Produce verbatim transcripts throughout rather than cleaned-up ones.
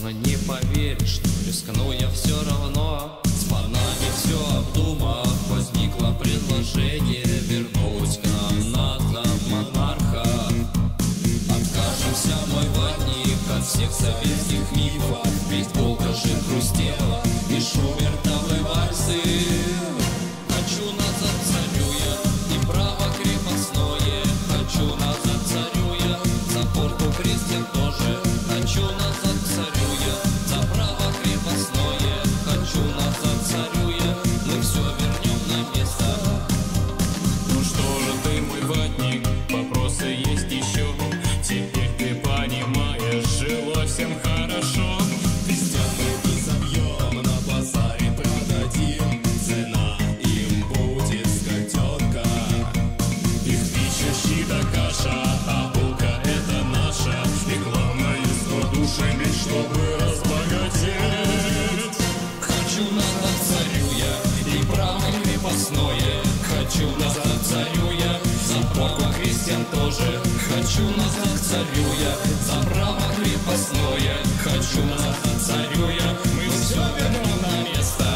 Возможно, не поверишь, но рискну я все равно. С панами все обдумав, возникло предложение вернуть к нам назад монарха. Откажемся, мой ватник, от всех советских мифов, ведь долго жил хрустела и шубертовы вальсы. Хочу назад, царю я, и право крепостное. Хочу назад, царю я, за порку крестьян тоже. Хочу назад, царю я, за право крепостное. Хочу назад, царю я, мы все вернем на место. Ну что же ты, мой ватник, вопросы есть еще? Теперь ты понимаешь, жило всем хорошо. Крестьян мы не забьем, на базаре продадим. Цена им будет скотенка. Их пища, щи да каша, а булка это наша. И главное, сто душами, чтобы разбогатеть. Хочу назад, царю я, и право крепостное. Хочу назад, царю я, за порку крестьян тоже. Хочу назад, царю я, за право крепостное. Хочу назад, царю я, мы все вернем на место.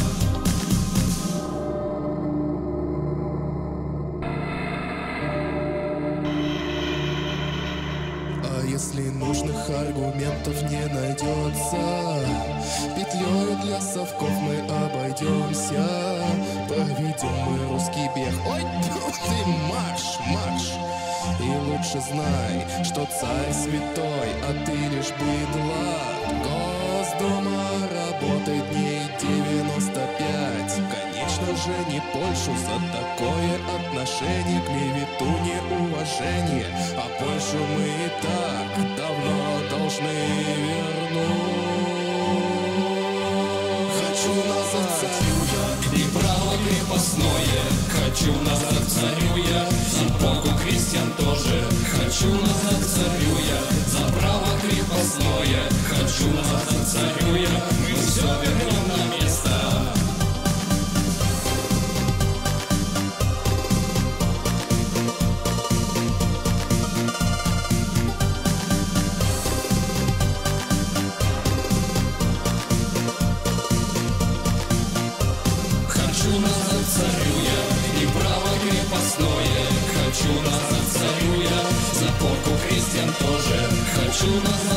А если нужных аргументов не найдется, петлей для совков мы обойдемся. Проведем мы русский бег. Ой, ты марш, марш. И лучше знай, что царь святой, а ты лишь быдло. Госдума работает дней девяносто пять. Конечно же не Польшу за такое отношение, клевету, неуважение. А Польшу мы и так давно должны вернуть. Хочу назад, царю я, И право крепостное. Хочу назад, царю я, за порку крестьян тоже. Хочу назад, царю я, за право крепостное. Хочу назад, царю я, мы все вернем на место. Хочу назад, царю я, и право крепостное. Хочу назад, царю я, за порку крестьян тоже. Хочу назад,